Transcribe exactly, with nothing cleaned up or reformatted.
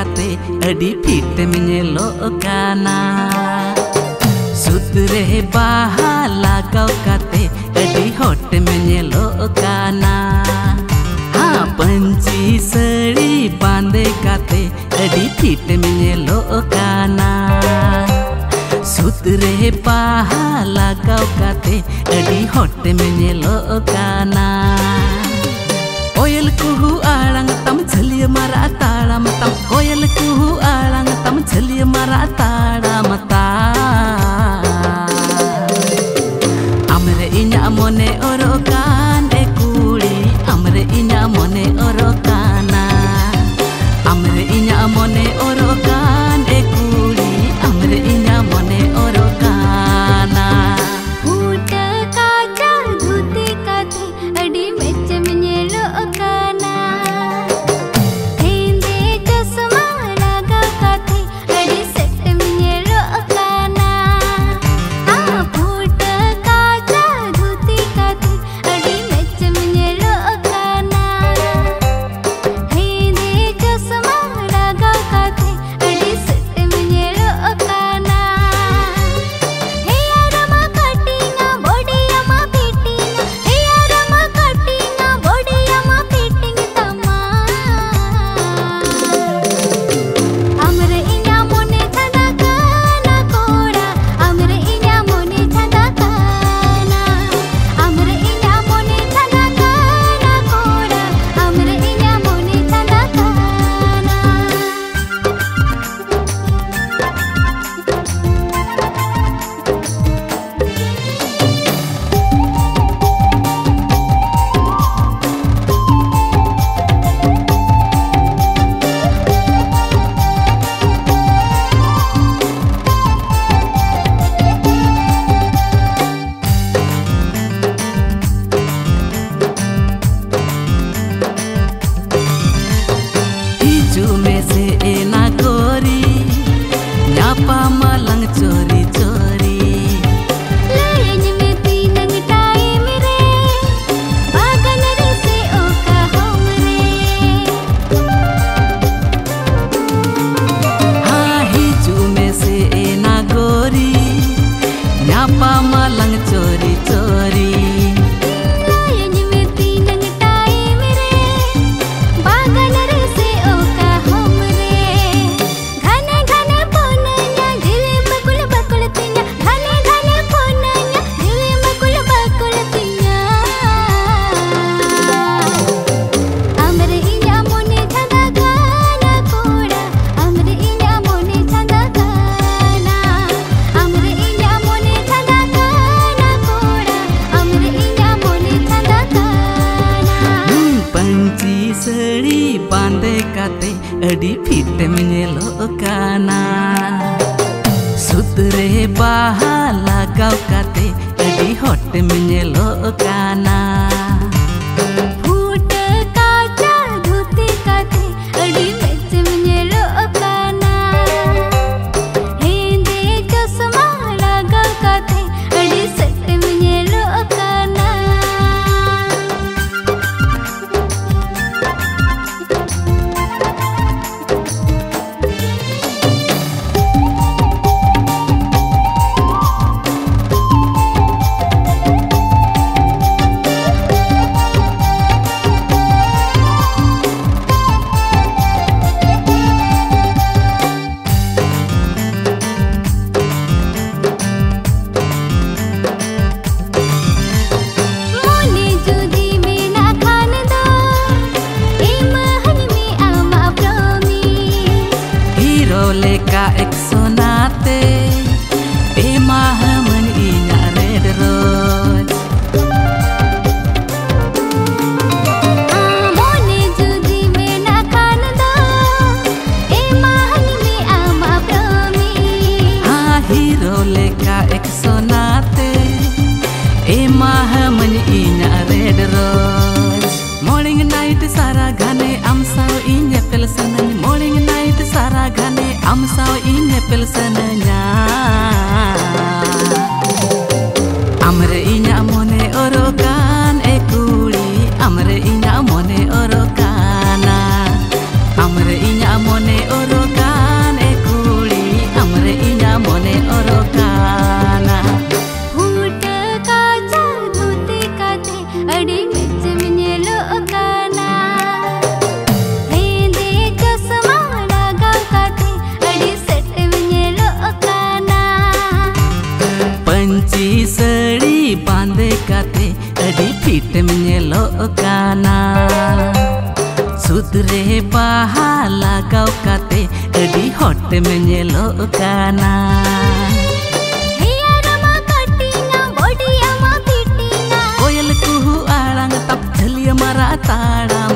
काते अडी फिट मेलो काना सुतरे बाहा लगाव काते अडी हॉट मेलो काना हाँ पंची सड़ी बांधे काते अडी फिट मेलो काना सुतरे बाहा लगाव काते अडी हॉट मेलो काना कोयल कुहू आड़ंग तम झलिय मारा ताड़ा मतम कोयल कुहू आड़ंग तम झलिय मारा ताड़ा मता अमरे इन्या मोने ओरो कान ए कुड़ी अमरे इन्या मोने ओरो काना अमरे इन्या मोने ओरो कान ए कुड़ी अमरे इन्या मोने ओरो काना फूट काचा धुती काते अडी मेच मेलो काना हेंदे चश्मा लगा काते अडी सेट मेलो काना हाँ फूट काचा धुती काते अडी मेच मेलो काना हेंदे चश्मा लगा काते अडी सेट मेलो काना हेयरमा कटिंगा बॉडीयमा फिटिंग हेयरमा कटिंगा बॉडीयमा फिटिंग तमा अमरे इन्या मोने छंदा काना कोड़ा अमरे इन्या मोने छंदा काना अमरे इन्या मोने छंदा काना कोड़ा अमरे इन्या मोने छंदा काना हिजू में से एना गोरी न्यापा मलंग चोरी चोरी लाइन में तीनंग टाइम रे बागन रे से ओका हमरे हाँ हिजू में से एना गोरी न्यापा मलंग चोरी चोरी लाइन में तीनंग टाइम रे बागन रे से ओका हमरे घने घने फोनन्या दिल बकुल बकुल तिन्या घने घने फोनन्या दिल बकुल बकुल तिन्या अमरे इन्या मोने छंदा गाना कोड़ा अमरे इन्या मोने छंदा गाना अमरे इन्या मोने छंदा गाना कोड़ा अमरे इन्या मोने छंदा गाना पंची सड़ी बांधे काते अडी फिट मेलो काना सुतरे बाहा लगाव काते अडी हॉट मेलो काना फूट काचा धुती काते अडी मेच मेलो काना हेंदे चश्मा लगा काते अडी सेट मेलो काना मोने जुदी में ना खान दो ए महल में आमा प्रोमी हीरो लेका एक सोनाते ए माहमन इन्या रेड रोज मोने जुदी में ना खान दो ए महल में आमा प्रोमी हाँ हीरो लेका एक सोनाते ए माहमन इन्या रेड रोज मॉर्निंग नाइट सारा गाने am sao inya pelsananya morning night sara gane am sao inya pelsananya amre inya mone orokan e kuri amre inya mone orokana amre inya mone orok फिट में नेलो काना सुदरे बाहा लगाव काते अडी हॉट में नेलो काना हेयर मा कटिना बॉडी मा फिटिना कोयल कुहू आड़ांग तब झलिया मारा ताड़ा